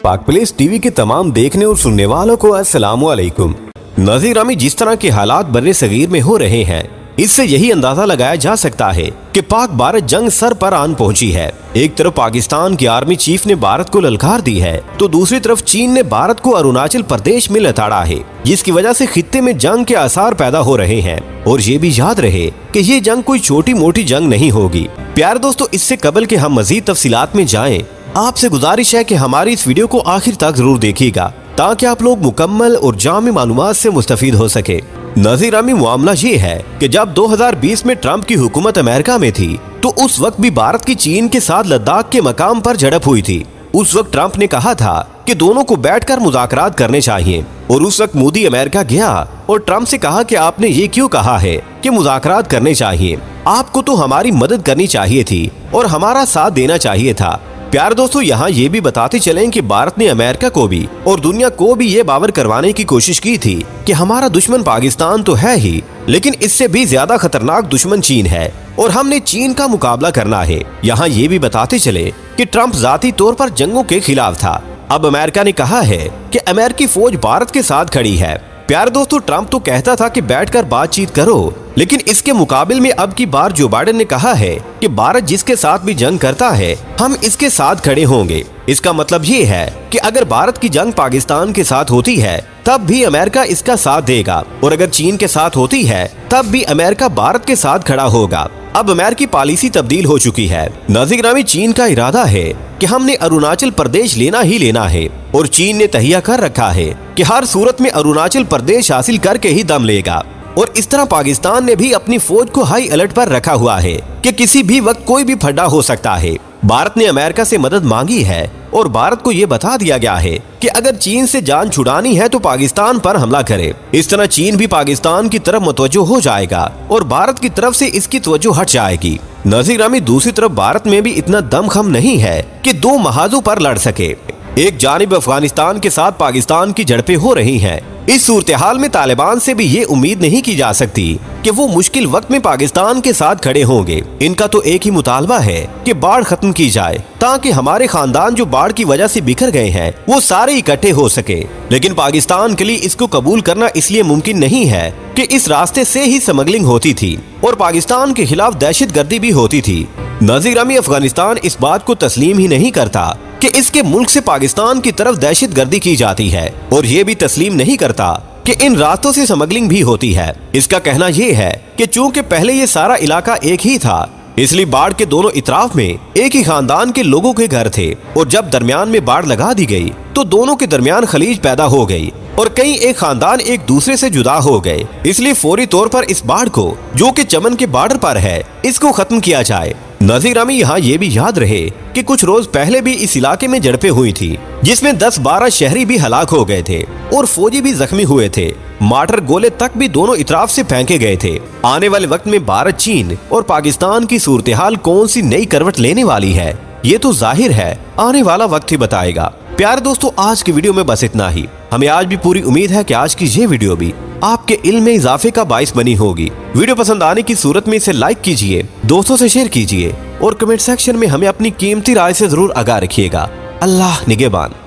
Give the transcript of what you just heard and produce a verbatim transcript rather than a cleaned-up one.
पाक place TV के तमाम देखने और सुनने वालों को अस्सलामु अलैकुम। नाज़रीन, जिस तरह के हालात बर्रे सगीर में हो रहे हैं, इससे यही अंदाजा लगाया जा सकता है कि पाक भारत जंग सर पर आन पहुंची है। एक तरफ पाकिस्तान की आर्मी चीफ ने भारत को ललकार दी है, तो दूसरी तरफ चीन ने भारत को अरुणाचल प्रदेश में लताड़ा है, जिसकी वजह से खित्ते में जंग के आसार पैदा हो रहे हैं। और ये भी याद रहे कि ये जंग कोई छोटी मोटी जंग नहीं होगी। प्यारे दोस्तों, इससे कबल के हम मजीद तफसीलात में जाएं, आपसे गुजारिश है कि हमारी इस वीडियो को आखिर तक जरूर देखिएगा, ताकि आप लोग मुकम्मल और जामी मालूमात से मुस्तफीद हो सके। नाज़रीन, मामला ये है कि जब दो हज़ार बीस में ट्रंप की हुकूमत अमेरिका में थी, तो उस वक्त भी भारत की चीन के साथ लद्दाख के मकाम पर झड़प हुई थी। उस वक्त ट्रंप ने कहा था कि दोनों को बैठकर मुज़ाकरात करने चाहिए, और उस वक्त मोदी अमेरिका गया और ट्रंप से कहा कि आपने ये क्यों कहा है कि मुज़ाकरात करने चाहिए, आपको तो हमारी मदद करनी चाहिए थी और हमारा साथ देना चाहिए था। प्यारे दोस्तों, यहाँ ये भी बताते चलें कि भारत ने अमेरिका को भी और दुनिया को भी ये बावर करवाने की कोशिश की थी कि हमारा दुश्मन पाकिस्तान तो है ही, लेकिन इससे भी ज्यादा खतरनाक दुश्मन चीन है और हमने चीन का मुकाबला करना है। यहाँ ये भी बताते चले कि ट्रंप जाती तौर पर जंगों के खिलाफ था। अब अमेरिका ने कहा है कि अमेरिकी फौज भारत के साथ खड़ी है। प्यारे दोस्तों, ट्रंप तो कहता था कि बैठकर बातचीत करो, लेकिन इसके मुकाबले में अब की बार जो बाइडेन ने कहा है कि भारत जिसके साथ भी जंग करता है, हम इसके साथ खड़े होंगे। इसका मतलब ये है कि अगर भारत की जंग पाकिस्तान के साथ होती है, तब भी अमेरिका इसका साथ देगा, और अगर चीन के साथ होती है, तब भी अमेरिका भारत के साथ खड़ा होगा। अब अमेरिकी पॉलिसी तब्दील हो चुकी है। नाज़रीन, चीन का इरादा है कि हमने अरुणाचल प्रदेश लेना ही लेना है, और चीन ने तहिया कर रखा है कि हर सूरत में अरुणाचल प्रदेश हासिल करके ही दम लेगा। और इस तरह पाकिस्तान ने भी अपनी फौज को हाई अलर्ट पर रखा हुआ है कि किसी भी वक्त कोई भी फड्डा हो सकता है। भारत ने अमेरिका से मदद मांगी है, और भारत को ये बता दिया गया है कि अगर चीन से जान छुड़ानी है तो पाकिस्तान पर हमला करे। इस तरह चीन भी पाकिस्तान की तरफ मुतवज्जो हो जाएगा और भारत की तरफ से इसकी तवज्जो हट जाएगी। नाज़रीन, दूसरी तरफ भारत में भी इतना दमखम नहीं है कि दो महाजों पर लड़ सके। एक जानिब अफगानिस्तान के साथ पाकिस्तान की झड़पें हो रही हैं। इस सूरत हाल में तालिबान से भी ये उम्मीद नहीं की जा सकती कि वो मुश्किल वक्त में पाकिस्तान के साथ खड़े होंगे। इनका तो एक ही मुतालबा है कि बाढ़ खत्म की जाए, ताकि हमारे खानदान जो बाढ़ की वजह से बिखर गए हैं वो सारे इकट्ठे हो सके। लेकिन पाकिस्तान के लिए इसको कबूल करना इसलिए मुमकिन नहीं है कि इस रास्ते से ही स्मगलिंग होती थी और पाकिस्तान के खिलाफ दहशत गर्दी भी होती थी। नाज़रीन, अफगानिस्तान इस बात को तस्लीम ही नहीं करता कि इसके मुल्क से पाकिस्तान की तरफ दहशत गर्दी की जाती है, और ये भी तस्लीम नहीं करता कि इन रास्तों से स्मगलिंग भी होती है। इसका कहना ये है कि चूंकि पहले ये सारा इलाका एक ही था, इसलिए बाढ़ के दोनों इतराफ में एक ही खानदान के लोगों के घर थे, और जब दरमियान में बाढ़ लगा दी गई तो दोनों के दरमियान खलीज पैदा हो गई और कई एक खानदान एक दूसरे से जुदा हो गए। इसलिए फौरी तौर पर इस बाढ़ को, जो कि चमन के बॉर्डर पर है, इसको खत्म किया जाए। नाज़रीन, यहाँ ये भी याद रहे कि कुछ रोज पहले भी इस इलाके में झड़पें हुई थी, जिसमें दस बारह शहरी भी हलाक हो गए थे और फौजी भी जख्मी हुए थे। मार्टर गोले तक भी दोनों इतराफ से फेंके गए थे। आने वाले वक्त में भारत, चीन और पाकिस्तान की सूरत हाल कौन सी नई करवट लेने वाली है, ये तो जाहिर है आने वाला वक्त ही बताएगा। प्यारे दोस्तों, आज की वीडियो में बस इतना ही। हमें आज भी पूरी उम्मीद है कि आज की ये वीडियो भी आपके इल्म में इजाफे का बाइस बनी होगी। वीडियो पसंद आने की सूरत में इसे लाइक कीजिए, दोस्तों से शेयर कीजिए, और कमेंट सेक्शन में हमें अपनी कीमती राय से जरूर आगाह रखिएगा। अल्लाह निगहबान।